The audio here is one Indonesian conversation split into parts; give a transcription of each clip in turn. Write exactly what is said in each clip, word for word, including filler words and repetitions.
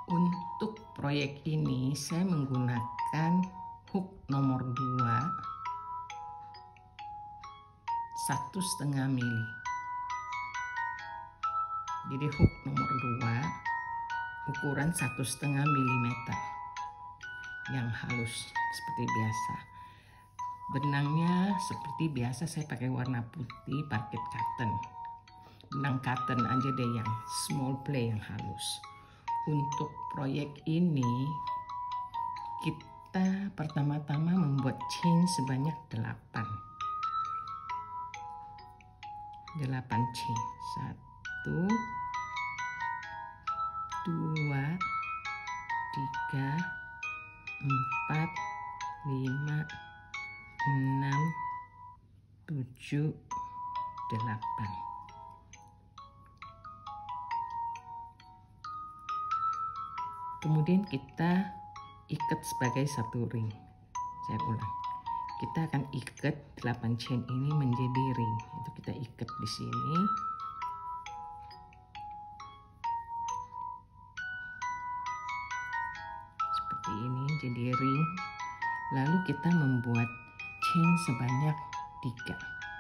Untuk proyek ini saya menggunakan hook nomor dua satu setengah mili. Jadi hook nomor dua ukuran satu setengah milimeter yang halus seperti biasa. Benangnya seperti biasa saya pakai warna putih parket cotton. Benang cotton aja deh yang small play yang halus. Untuk proyek ini kita pertama-tama membuat chain sebanyak delapan. delapan chain. Satu, dua, tiga, empat, lima, enam, tujuh, delapan. Kemudian kita ikat sebagai satu ring. Saya ulang. Kita akan ikat delapan chain ini menjadi ring. Itu kita ikat di sini. Seperti ini jadi ring. Lalu kita membuat chain sebanyak tiga.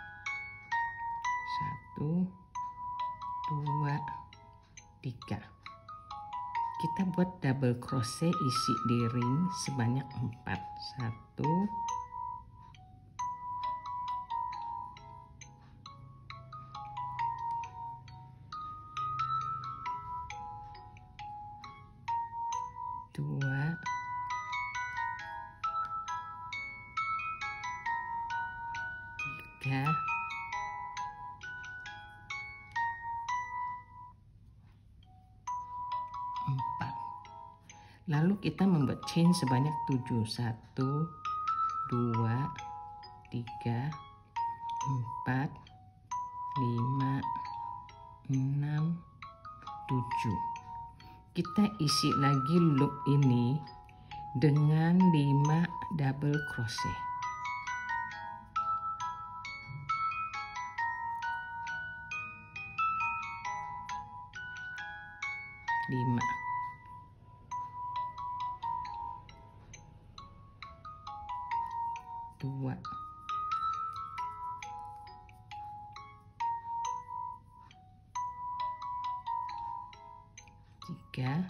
Satu, dua, tiga. Kita buat double crochet isi di ring sebanyak empat. Satu, dua, tiga, empat. Lalu kita membuat chain sebanyak tujuh. Satu, dua, tiga, empat, lima, enam, tujuh. Kita isi lagi loop ini dengan lima double crochet. lima. Dua. Tiga.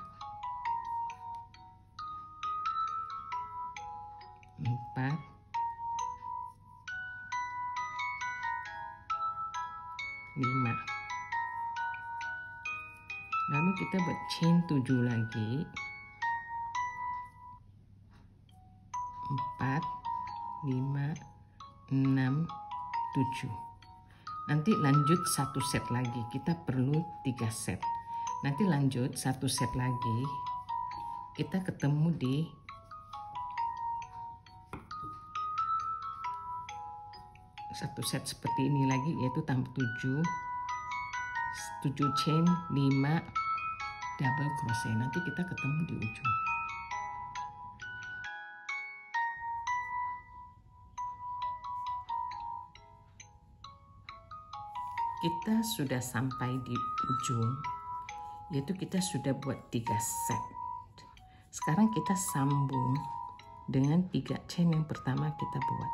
Empat. Lima. Lalu kita buat chain tujuh lagi. Empat, lima, enam, tujuh. Nanti lanjut satu set lagi. Kita perlu tiga set. Nanti lanjut satu set lagi. Kita ketemu di satu set seperti ini lagi, yaitu tambah tujuh. tujuh chain, lima double crochet. Nanti kita ketemu di ujung. Kita sudah sampai di ujung, yaitu kita sudah buat tiga set. Sekarang kita sambung dengan tiga chain yang pertama kita buat.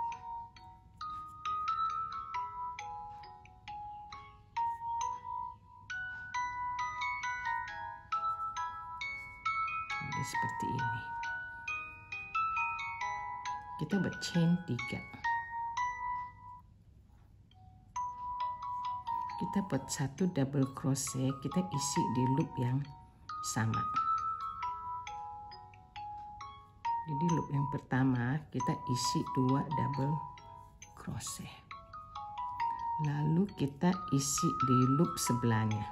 Jadi seperti ini. Kita buat chain tiga. Kita buat satu double crochet, kita isi di loop yang sama. Jadi loop yang pertama kita isi dua double crochet. Lalu kita isi di loop sebelahnya.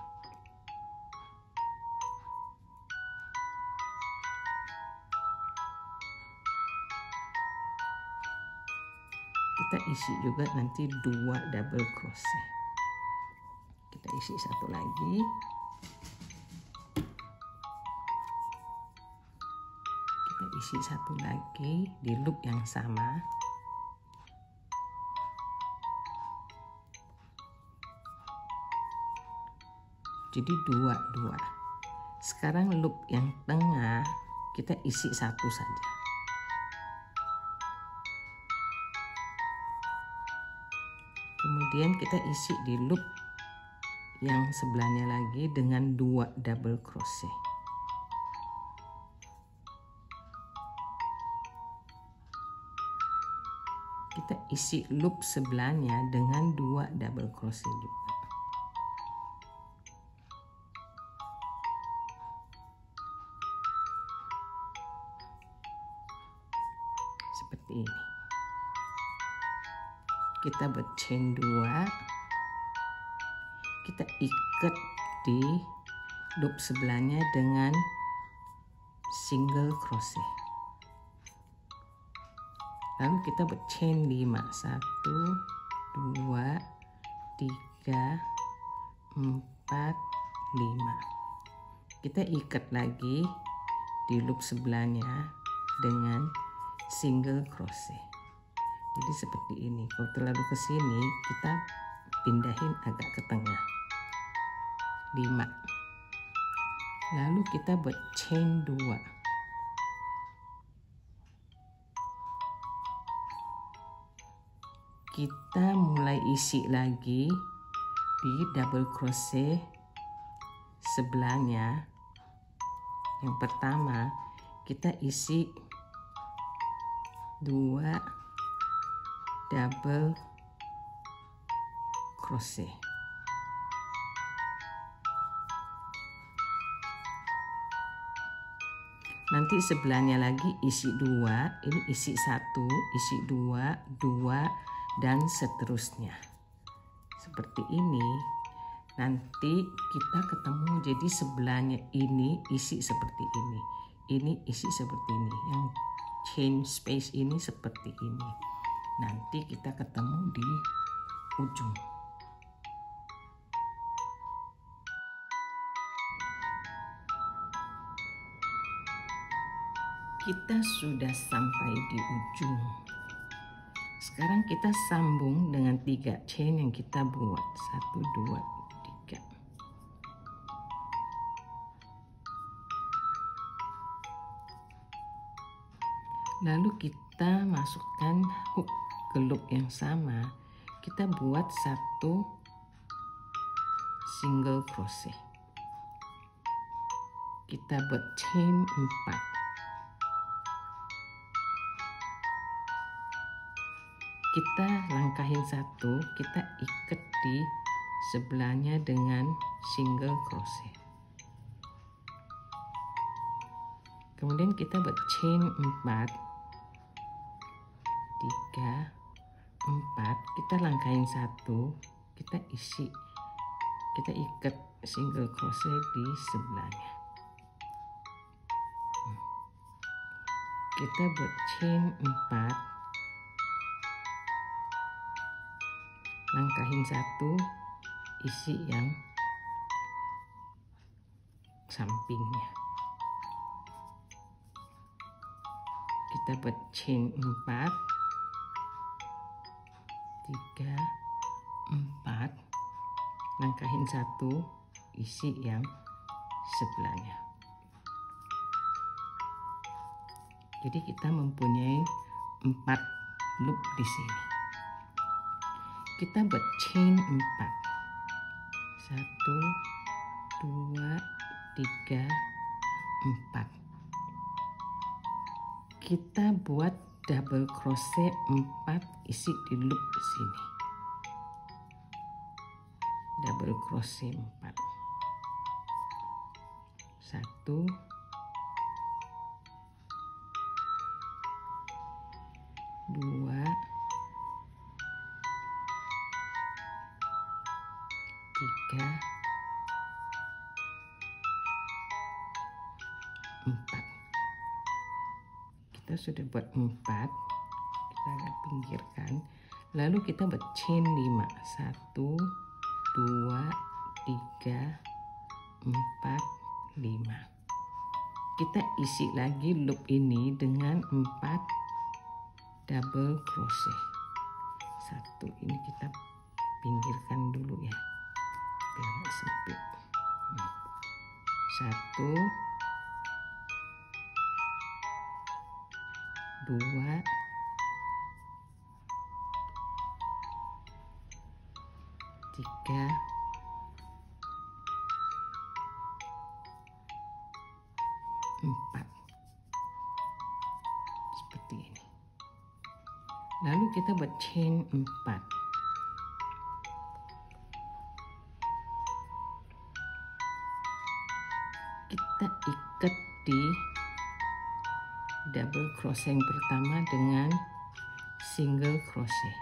Kita isi juga nanti dua double crochet. Kita isi satu lagi. Kita isi satu lagi di loop yang sama. Jadi dua dua. Sekarang loop yang tengah kita isi satu saja. Kemudian kita isi di loop yang sebelahnya lagi dengan dua double crochet. Kita isi loop sebelahnya dengan dua double crochet juga. Seperti ini. Kita buat chain dua. Kita ikat di loop sebelahnya dengan single crochet. Lalu kita buat chain lima. satu, dua, tiga, empat, lima. Kita ikat lagi di loop sebelahnya dengan single crochet. Jadi seperti ini. Kalau terlalu ke sini, kita pindahin agak ke tengah. lima. Lalu kita buat chain dua. Kita mulai isi lagi di double crochet sebelahnya. Yang pertama kita isi dua double crochet. Nanti sebelahnya lagi isi dua, ini isi satu, isi dua, dua, dan seterusnya. Seperti ini. Nanti kita ketemu jadi sebelahnya ini isi seperti ini. Ini isi seperti ini. Yang chain space ini seperti ini. Nanti kita ketemu di ujung. Kita sudah sampai di ujung. Sekarang kita sambung dengan tiga chain yang kita buat. Satu, dua, tiga. Lalu kita masukkan hook ke loop yang sama. Kita buat satu single crochet. Kita buat chain empat. Kita langkahin satu, kita ikat di sebelahnya dengan single crochet. Kemudian kita buat chain empat, tiga, empat, kita langkahin satu, kita isi, kita ikat single crochet di sebelahnya. Kita buat chain empat, langkahin satu, isi yang sampingnya. Kita buat chain empat, tiga, empat, langkahin satu, isi yang sebelahnya. Jadi kita mempunyai empat loop di sini. Kita buat chain empat. Satu, dua, tiga, empat. Kita buat double crochet empat, isi di loop di sini. Double crochet empat. Satu, dua, tiga, empat. Kita sudah buat empat, kita agak pinggirkan. Lalu kita buat chain lima. Satu, dua, tiga, empat, lima. Kita isi lagi loop ini dengan empat double crochet. Satu, ini kita pinggirkan dulu ya, biar nggak sempit. Satu, dua, tiga, empat. Seperti ini. Lalu kita buat chain empat. Kita ikat di double crochet yang pertama dengan single crochet.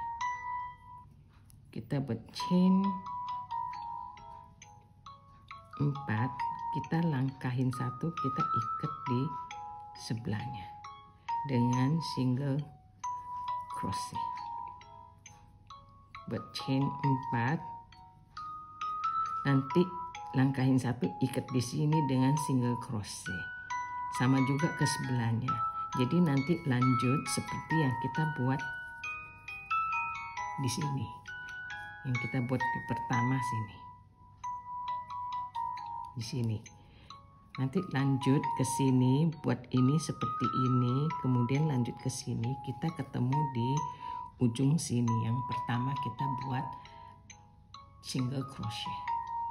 Kita buat chain empat, kita langkahin satu, kita ikat di sebelahnya dengan single crochet. Buat chain empat, nanti langkahin satu, ikat di sini dengan single crochet. Sama juga ke sebelahnya. Jadi nanti lanjut seperti yang kita buat di sini. Yang kita buat di pertama sini. Di sini. Nanti lanjut ke sini, buat ini seperti ini, kemudian lanjut ke sini, kita ketemu di ujung sini. Yang pertama kita buat single crochet.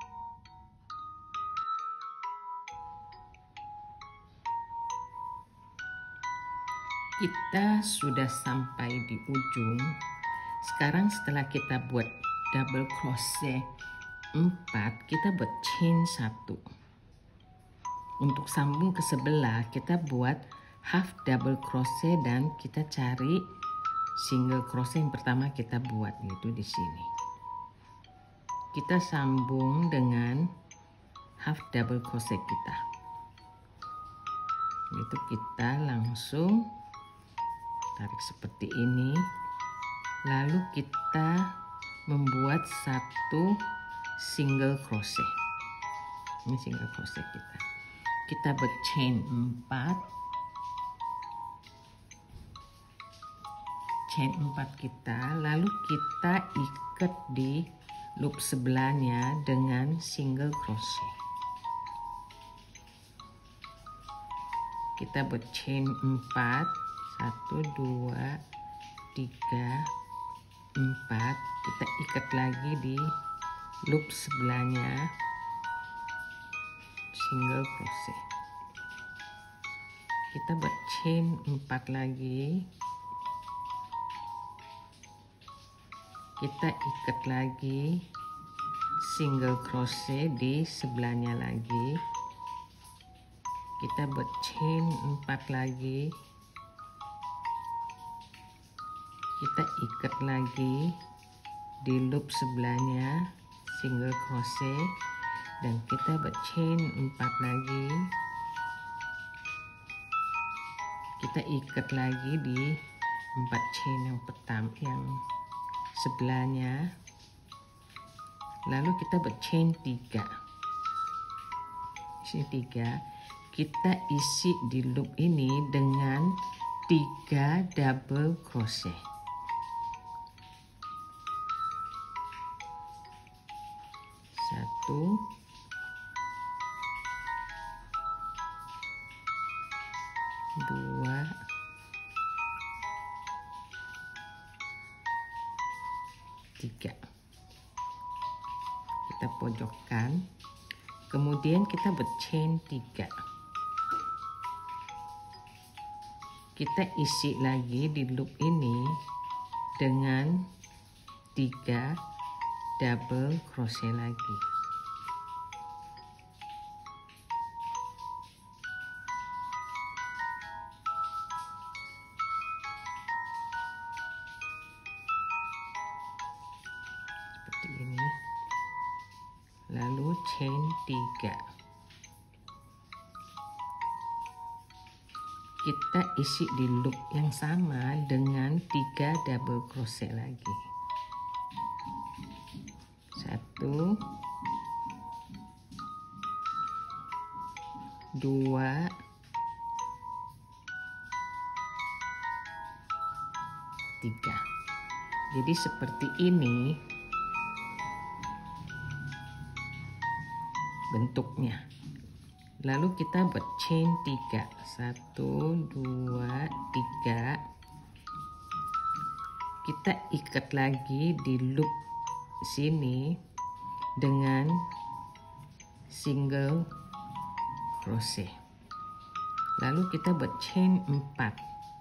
Kita sudah sampai di ujung. Sekarang setelah kita buat double crochet empat, kita buat chain satu. Untuk sambung ke sebelah, kita buat half double crochet dan kita cari single crochet yang pertama kita buat, yaitu di sini. Kita sambung dengan half double crochet kita. Itu kita langsung tarik seperti ini, lalu kita membuat satu single crochet. Ini single crochet kita. Kita buat chain empat, chain empat kita, lalu kita ikat di loop sebelahnya dengan single crochet. Kita buat chain empat, satu, dua, tiga, empat. Kita ikat lagi di loop sebelahnya, single crochet. Kita buat chain empat lagi. Kita ikat lagi single crochet di sebelahnya lagi. Kita buat chain empat lagi. Kita ikat lagi di loop sebelahnya, single crochet, dan kita buat chain empat lagi. Kita ikat lagi di empat chain yang pertama, yang sebelahnya, lalu kita buat chain tiga. Chain tiga, kita isi di loop ini dengan tiga double crochet. Satu, dua, tiga. Kita pojokkan, kemudian kita buat chain tiga. Kita isi lagi di loop ini dengan tiga double crochet lagi. Seperti ini. Lalu chain tiga. Kita isi di loop yang sama dengan tiga double crochet lagi. Satu, dua, tiga. Jadi seperti ini bentuknya. Lalu kita buat chain tiga. Satu, dua, tiga. Kita ikat lagi di loop sini dengan single crochet. Lalu kita buat chain empat.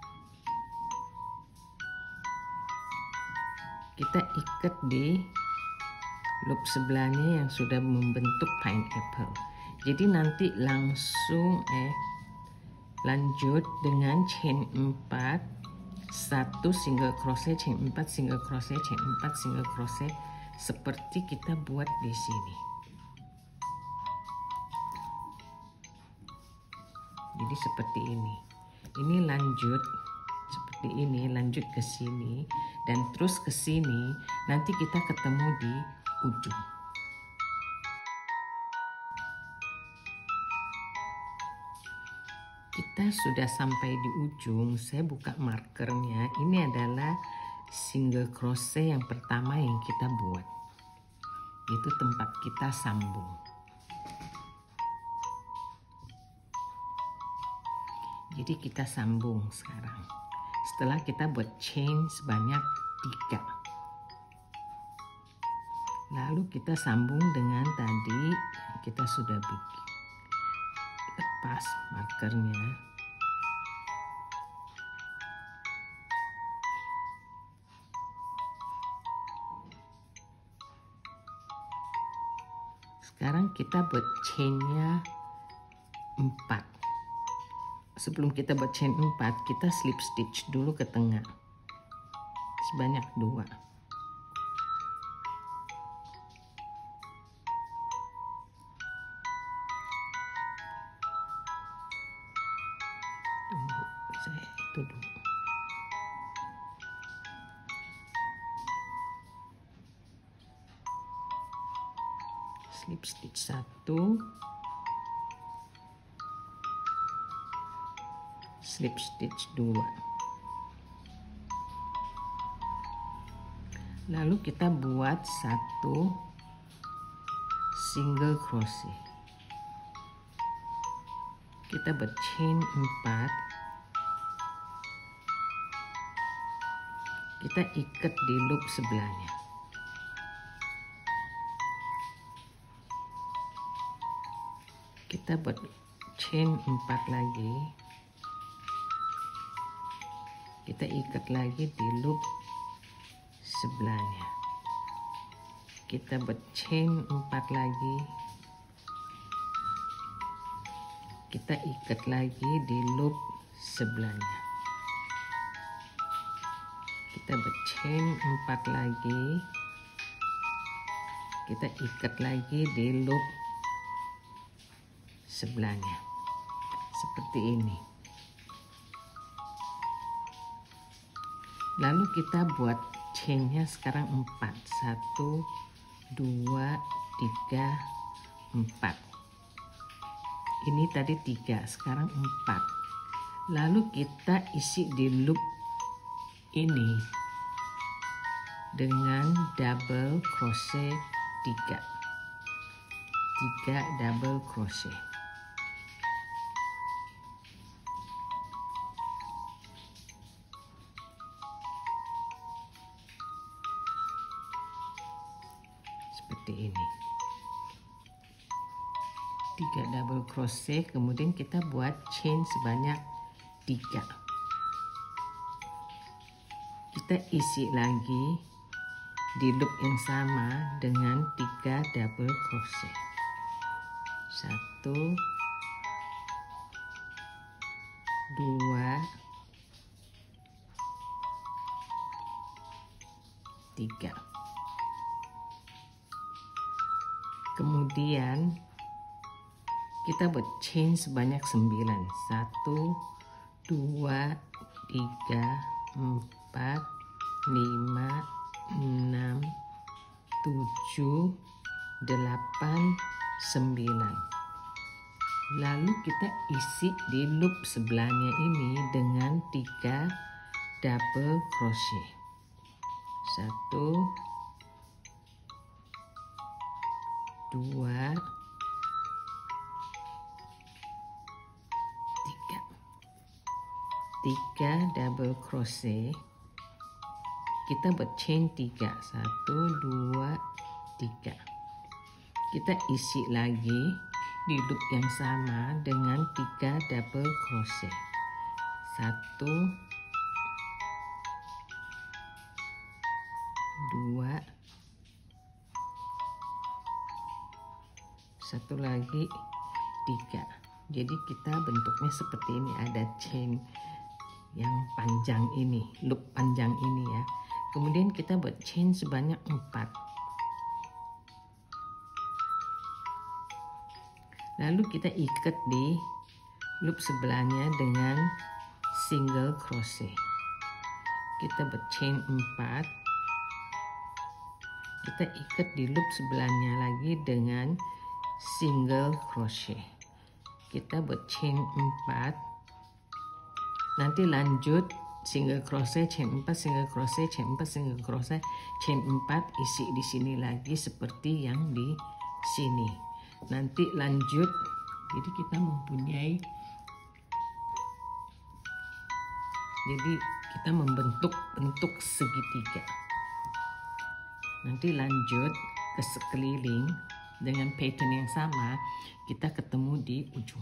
Kita ikat di loop sebelahnya yang sudah membentuk pineapple. Jadi nanti langsung eh lanjut dengan chain empat, satu single crochet, chain empat, single crochet, chain empat, single crochet, seperti kita buat di sini. Jadi seperti ini. Ini lanjut seperti ini, lanjut ke sini dan terus ke sini. Nanti kita ketemu di ujung. Kita sudah sampai di ujung. Saya buka markernya. Ini adalah single crochet yang pertama yang kita buat. Itu tempat kita sambung. Jadi kita sambung sekarang. Setelah kita buat chain sebanyak tiga. Lalu kita sambung dengan tadi kita sudah bikin. Lepas markernya. Sekarang kita buat chainnya empat. Sebelum kita buat chain empat, kita slip stitch dulu ke tengah. Sebanyak dua. Tunggu, saya itu dulu. Slip stitch satu. Slip stitch dua. Lalu kita buat satu single crochet. Kita buat chain empat. Kita ikat di loop sebelahnya. Kita buat chain empat lagi. Kita ikat lagi di loop sebelahnya. Kita buat chain empat lagi. Kita ikat lagi di loop sebelahnya. Kita buat chain empat lagi. Kita ikat lagi di loop sebelahnya. Seperti ini. Lalu kita buat chainnya sekarang empat. Satu, dua, tiga, empat. Ini tadi tiga, sekarang empat. Lalu kita isi di loop ini dengan double crochet tiga. Tiga double crochet. Seperti ini. Tiga double crochet, kemudian kita buat chain sebanyak tiga. Kita isi lagi di loop yang sama dengan tiga double crochet. Satu, dua, tiga. Kemudian kita buat chain sebanyak sembilan. Satu, dua, tiga, empat, lima, enam, tujuh, delapan, sembilan. Lalu kita isi di loop sebelahnya ini dengan tiga double crochet. Satu, dua, tiga double crochet, kita buat chain tiga, satu, dua, tiga. Kita isi lagi di loop yang sama dengan tiga double crochet, satu, dua, satu lagi, tiga. Jadi kita bentuknya seperti ini, ada chain yang panjang ini, loop panjang ini ya. Kemudian kita buat chain sebanyak empat. Lalu kita ikat di loop sebelahnya dengan single crochet. Kita buat chain empat. Kita ikat di loop sebelahnya lagi dengan single crochet. Kita buat chain empat. Nanti lanjut single crochet, chain empat, single crochet, chain empat, single crochet, chain empat, isi di sini lagi seperti yang di sini. Nanti lanjut, jadi kita mempunyai, jadi kita membentuk bentuk segitiga. Nanti lanjut ke sekeliling dengan pattern yang sama, kita ketemu di ujung.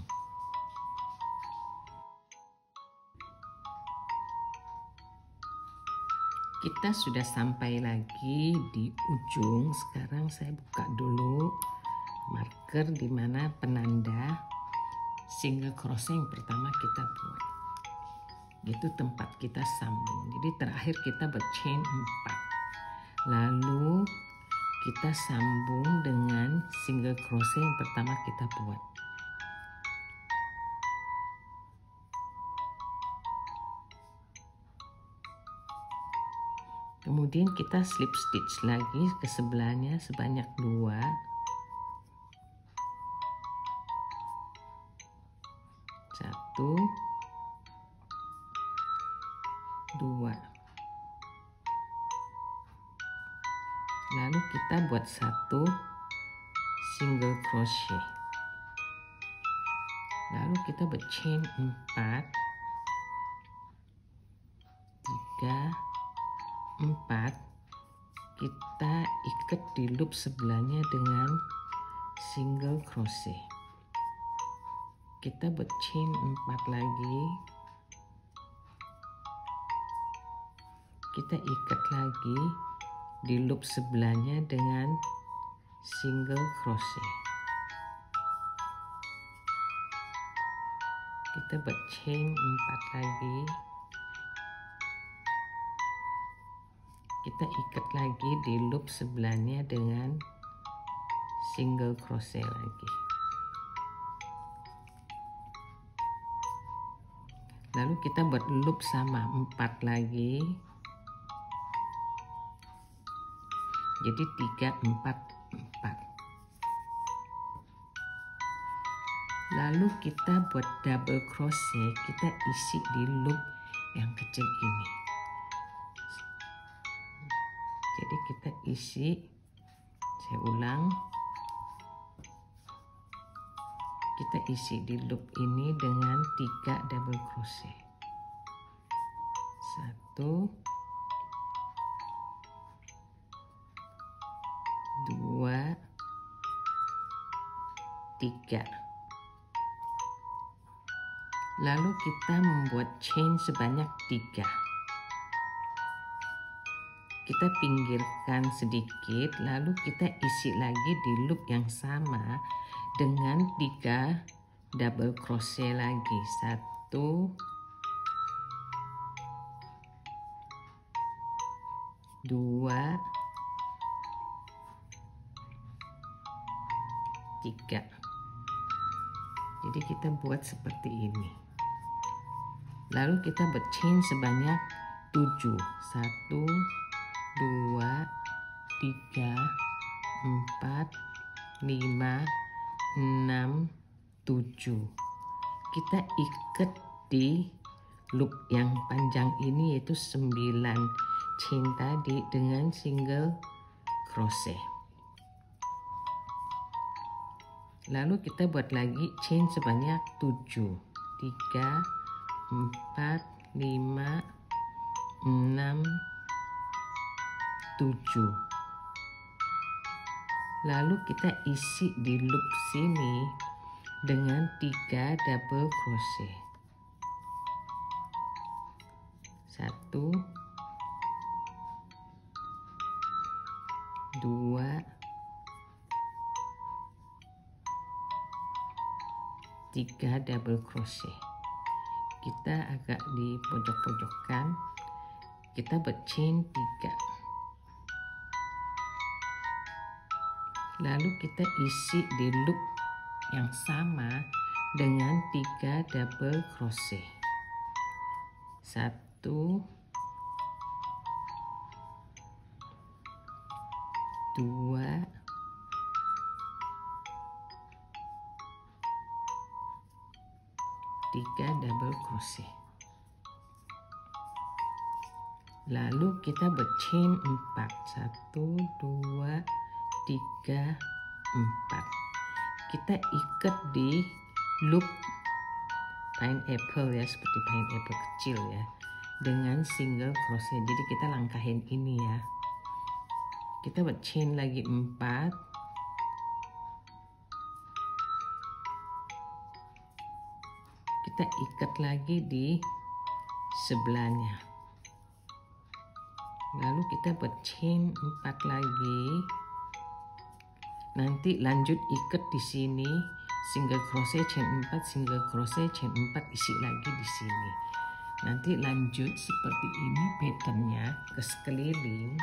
Kita sudah sampai lagi di ujung. Sekarang saya buka dulu marker di mana penanda single crochet yang pertama kita buat. Itu tempat kita sambung. Jadi terakhir kita buat chain empat. Lalu kita sambung dengan single crochet yang pertama kita buat. Kemudian kita slip stitch lagi ke sebelahnya sebanyak dua. Satu, dua. Lalu kita buat satu single crochet. Lalu kita buat chain empat, tiga, empat. Kita ikat di loop sebelahnya dengan single crochet. Kita buat chain empat lagi. Kita ikat lagi di loop sebelahnya dengan single crochet. Kita buat chain empat lagi. Kita ikat lagi di loop sebelahnya dengan single crochet lagi. Lalu kita buat loop sama empat lagi. Jadi tiga, empat, empat. Lalu kita buat double crochet, kita isi di loop yang kecil ini. Jadi kita isi, saya ulang. Kita isi di loop ini dengan tiga double crochet. Satu, dua, tiga. Lalu kita membuat chain sebanyak tiga. Kita pinggirkan sedikit, lalu kita isi lagi di loop yang sama dengan tiga double crochet lagi. Satu, dua, tiga. Jadi kita buat seperti ini. Lalu kita buat chain sebanyak tujuh. Satu, dua, tiga, empat, lima, enam, tujuh. Kita ikat di loop yang panjang ini yaitu sembilan chain tadi dengan single crochet. Lalu kita buat lagi chain sebanyak tujuh. tiga, empat, lima, enam, tujuh. Lalu kita isi di loop sini dengan tiga double crochet. Satu, dua, tiga double crochet. Kita agak di pojok-pojokan, kita buat chain tiga. Lalu kita isi di loop yang sama dengan tiga double crochet. Satu, dua, tiga double crochet. Lalu kita berchain empat. Satu, dua, tiga, empat. Kita ikat di loop pineapple ya, seperti pineapple kecil ya, dengan single crochet. Jadi kita langkahin ini ya. Kita buat chain lagi empat. Kita ikat lagi di sebelahnya. Lalu kita buat chain empat lagi. Nanti lanjut ikat di sini, single crochet, chain empat, single crochet, chain empat, isi lagi di sini. Nanti lanjut seperti ini patternnya ke sekeliling.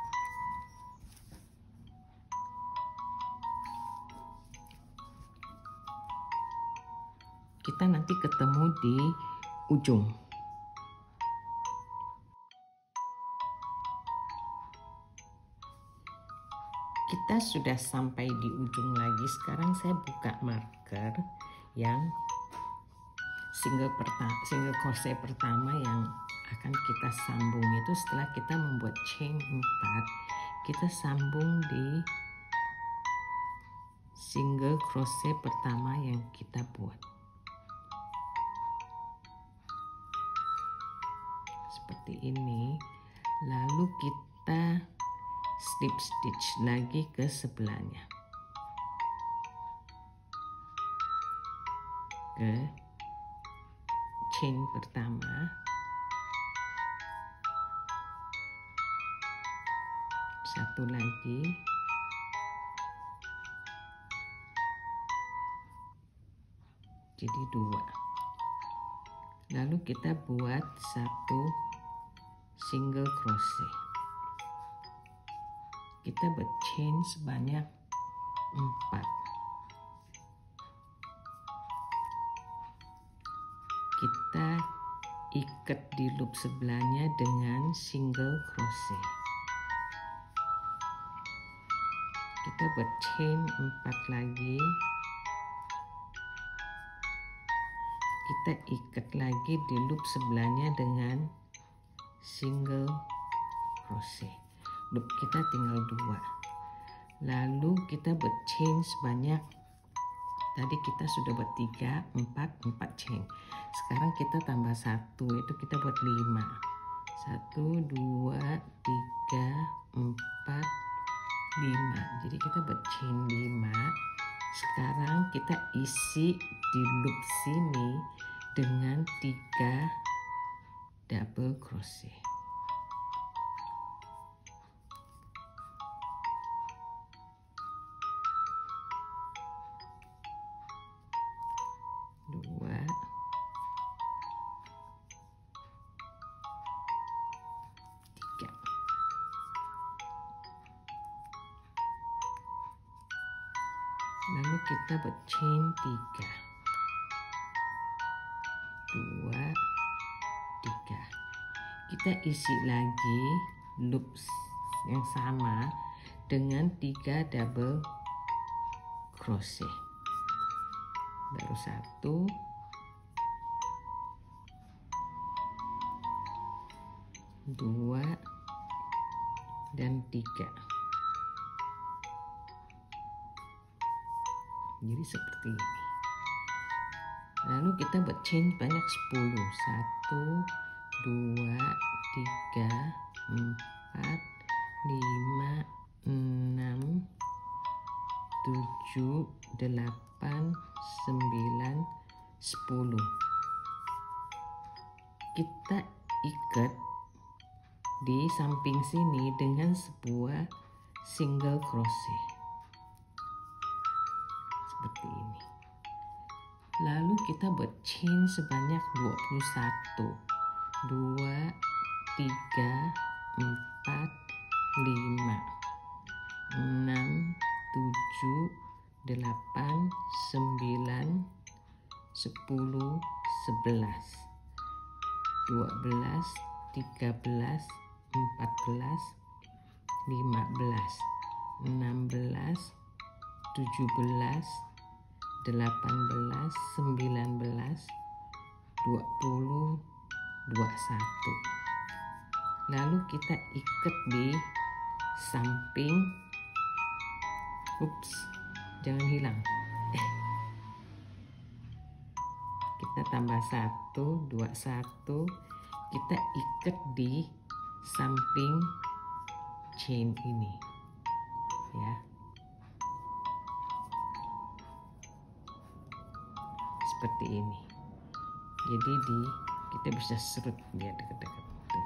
Kita nanti ketemu di ujung. Kita sudah sampai di ujung lagi. Sekarang saya buka marker yang single pertama, single crochet pertama yang akan kita sambung itu setelah kita membuat chain empat, kita sambung di single crochet pertama yang kita buat. Seperti ini. Lalu kita slip stitch lagi ke sebelahnya, ke chain pertama, satu lagi, jadi dua. Lalu kita buat satu single crochet. Kita buat chain sebanyak empat. Kita ikat di loop sebelahnya dengan single crochet. Kita buat chain empat lagi. Kita ikat lagi di loop sebelahnya dengan single crochet. Loop kita tinggal dua. Lalu kita buat chain sebanyak, tadi kita sudah buat tiga, empat, empat chain. Sekarang kita tambah satu, itu kita buat lima. Satu, dua, tiga, empat, lima. Jadi kita buat chain lima. Sekarang kita isi di loop sini dengan tiga double crochet. Dua, tiga. Lalu kita buat chain tiga, dua, tiga. Kita isi lagi loop yang sama dengan tiga double crochet. Baru satu, dua, dan tiga. Jadi seperti ini. Lalu kita buat chain banyak sepuluh. Satu, dua, tiga, empat, lima, enam, tujuh, delapan, sembilan, sepuluh. Kita ikat di samping sini dengan sebuah single crochet seperti ini. Lalu kita buat chain sebanyak dua puluh satu, dua, tiga, empat, lima, enam, tujuh, delapan, sembilan, sepuluh, sebelas, dua belas, tiga belas, empat belas, lima belas, enam belas, tujuh belas, delapan belas, sembilan belas, dua puluh, dua puluh satu. Lalu kita ikat di samping. Ups, jangan hilang. Eh. Kita tambah satu, dua, satu. Kita ikat di samping chain ini, ya. Seperti ini. Jadi di kita bisa serut dia dekat-dekat.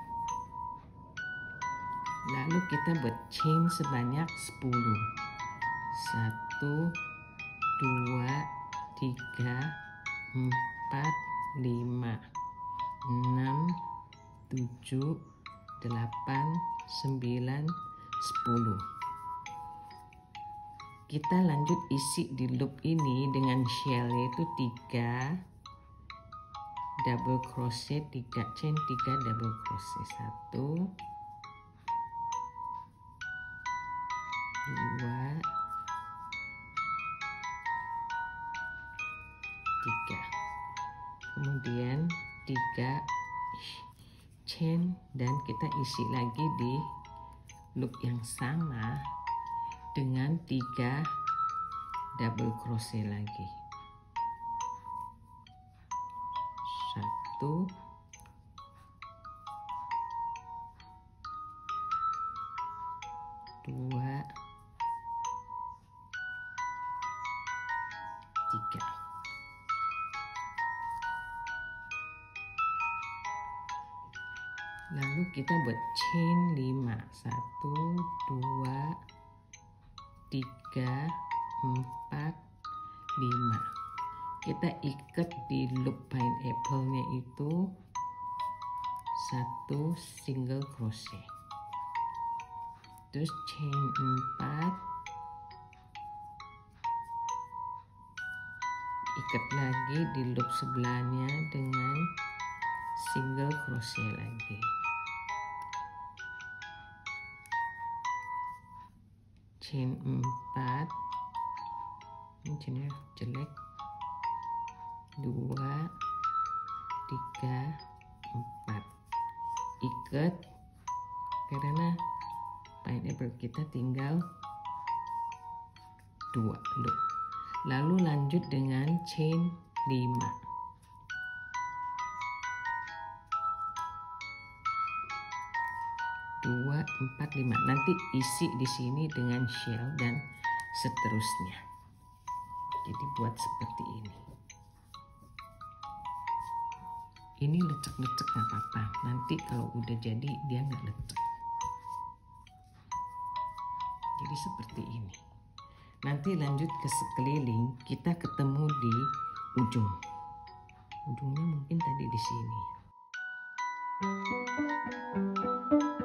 Lalu kita buat chain sebanyak sepuluh. Satu, dua, tiga, empat, lima, enam, tujuh, delapan, sembilan, sepuluh. Kita lanjut isi di loop ini dengan shell, yaitu tiga double crochet, tiga chain, tiga double crochet. Satu, dua, tiga. Kemudian tiga chain dan kita isi lagi di loop yang sama dengan tiga double crochet lagi. Satu, dua, tiga. Lalu kita buat chain lima. Satu, dua, tiga, empat, lima. Kita ikat di loop pineapple-nya itu satu single crochet. Terus chain empat. Ikat lagi di loop sebelahnya dengan single crochet lagi. Chain empat. Ini chainnya jelek. Dua, tiga, empat. Ikat karena pineapple kita tinggal dua loop. Lalu lanjut dengan chain lima. Dua, empat, lima. Nanti isi di sini dengan shell dan seterusnya. Jadi buat seperti ini. Ini lecek-lecek nggak apa-apa. Nanti kalau udah jadi dia nggak lecek. Jadi seperti ini. Nanti lanjut ke sekeliling, kita ketemu di ujung. Ujungnya mungkin tadi di sini.